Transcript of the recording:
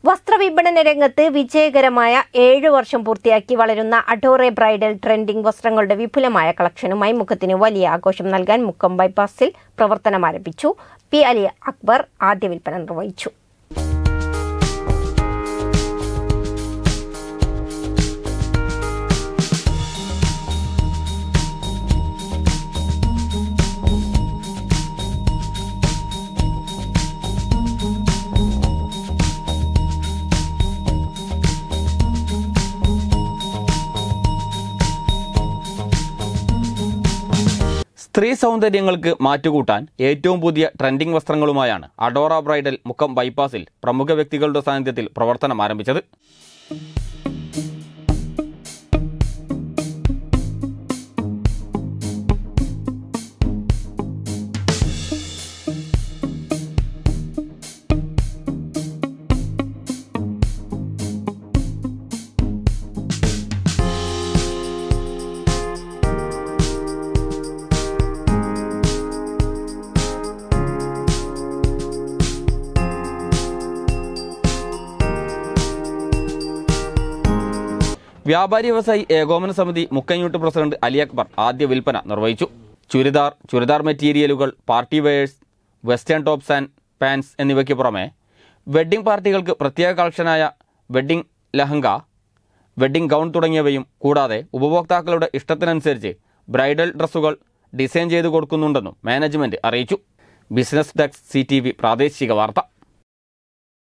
വസ്ത്രവിപണന രംഗത്ത് വിജയകരമായ 7 വർഷം പൂർത്തിയാക്കി വളരുന്ന അഡോറെ ബ്രൈഡൽ ട്രെൻഡിംഗ് വസ്ത്രങ്ങളുടെ വിപുലമായ കളക്ഷനുമായി മുഖത്തിന് വലിയ ആഘോഷം നൽകാൻ മുക്കം ബൈപ്പാസിൽ പ്രവർത്തനം ആരംഭിച്ചു. പി അലി അക്ബർ ആദ്യ വിൽപ്പന നിർവഹിച്ചു. സ്ത്രീ സൗന്ദര്യങ്ങൾക്ക് മാറ്റുകൂട്ടാൻ ഏറ്റവും പുതിയ ട്രെൻഡിംഗ് വസ്ത്രങ്ങളുമായാണ് അഡോറ ബ്രൈഡൽ മുക്കം ബൈപ്പാസിൽ പ്രമുഖ വ്യക്തികളുടെ സാന്നിധ്യത്തിൽ പ്രവർത്തനം ആരംഭിച്ചത്. വ്യാപാരി വ്യവസായി ഏകോപന സമിതി മുക്കം യൂണിറ്റ് പ്രസിഡന്റ് അലി അക്ബർ ആദ്യ വിൽപ്പന നിർവഹിച്ചു. ചുരിദാർ മെറ്റീരിയലുകൾ, party wears, western tops and pants എന്നിവയ്ക്ക് പുറമെ വെഡ്ഡിംഗ് പാർട്ടികൾക്ക് പ്രത്യേക കളക്ഷനായ വെഡ്ഡിംഗ് ലഹങ്ക, വെഡ്ഡിംഗ് ഗൗൺ തുടങ്ങിയവയും കൂടാതെ ഉപഭോക്താക്കളുടെ ഇഷ്ടത്തിനനുസരിച്ച് ബ്രൈഡൽ ഡ്രസ്സുകൾ ഡിസൈൻ ചെയ്തു കൊടുക്കുന്നുണ്ടെന്നും മാനേജ്മെന്റ് അറിയിച്ചു. ബിസിനസ് ഡെസ്ക് CTV പ്രാദേശിക വാർത്ത.